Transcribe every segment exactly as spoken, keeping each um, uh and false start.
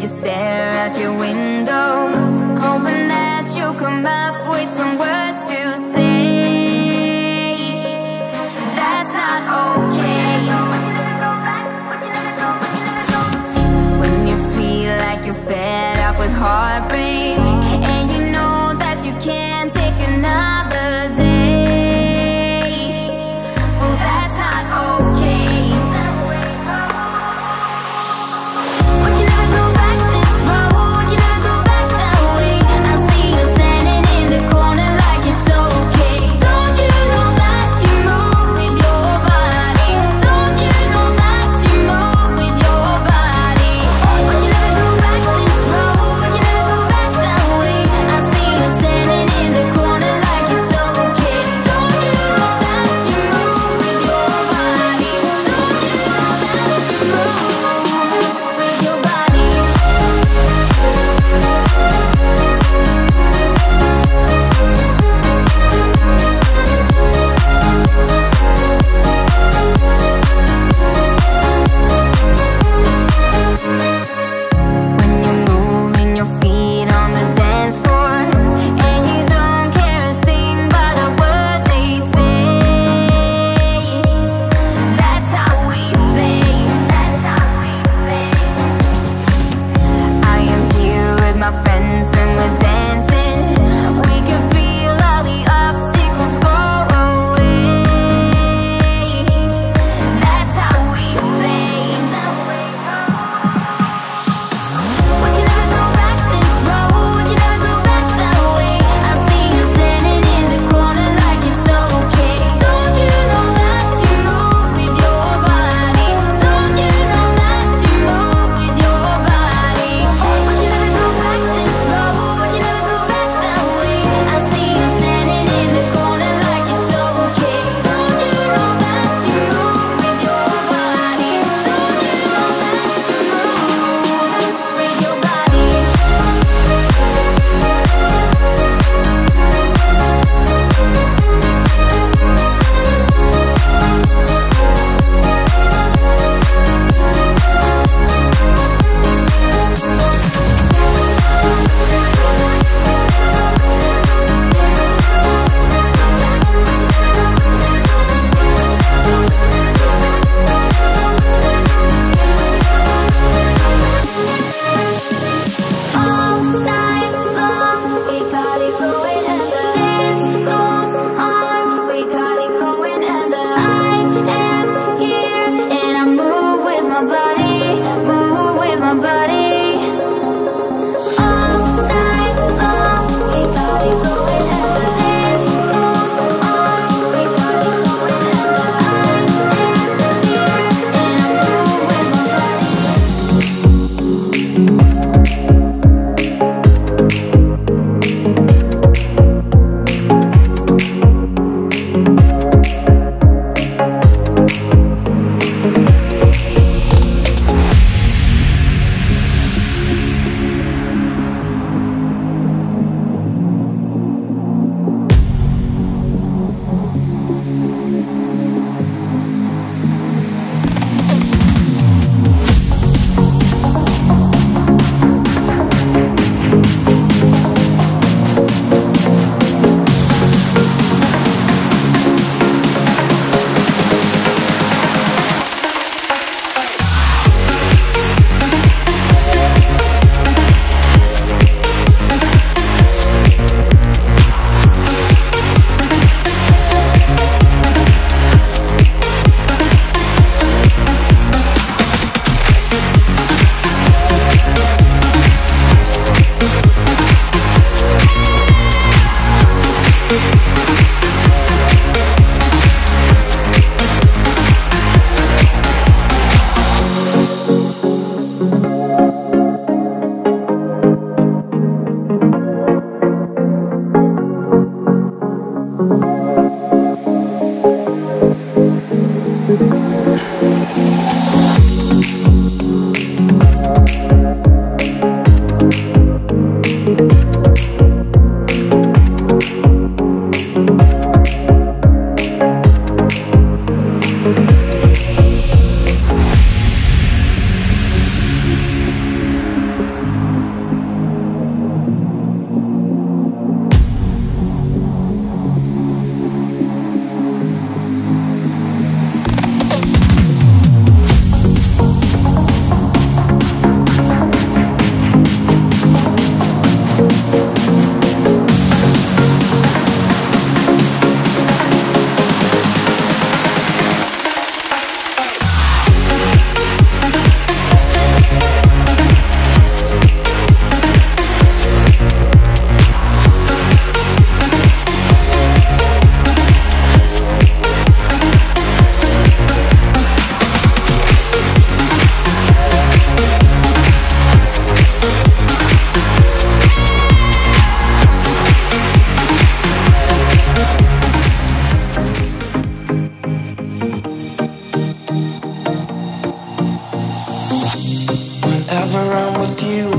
stare out your window, hoping that you'll come up with some words to say. That's not okay. When you feel like you're fed up with heartbreak, and you know that you can't take another day, well, that's not okay.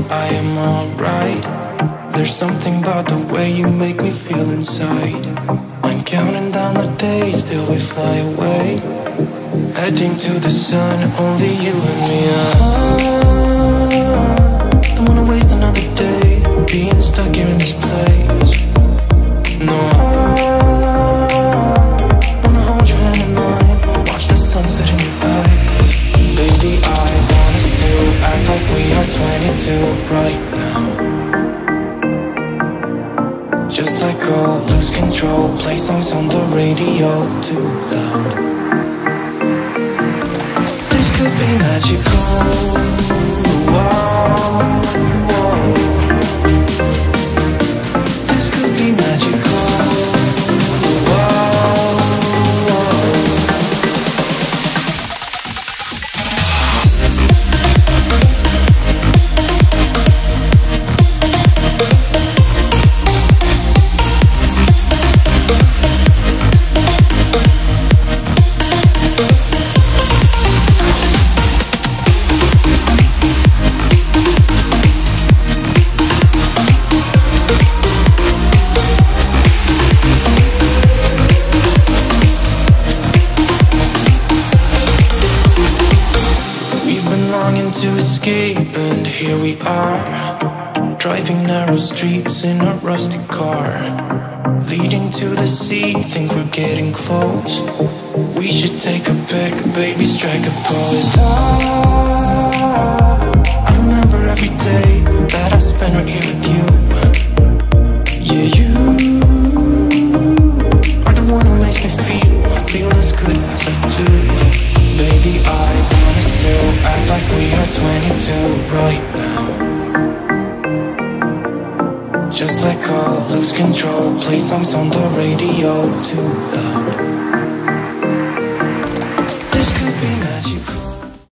I am alright. There's something about the way you make me feel inside. I'm counting down the days till we fly away, heading to the sun, only you and me. Ah, don't wanna waste another day being stuck here in this place. No, I wanna hold your hand in mine, watch the sunset in your eyes. Baby, I want us to act like we are twenty-two right now. Just let go, lose control, play songs on the radio too loud. This could be magical. Whoa, whoa. This could be magical. Whoa, whoa. To escape, and here we are, driving narrow streets in a rusty car, leading to the sea. Think we're getting close. We should take a pic, baby, strike a pose. Ah, I remember every day that I spent right here with you. Yeah, you are the one who makes me feel, feel as good as I do. Baby, I want us to act like we are twenty-two right now. Just let go, lose control, play songs on the radio too loud.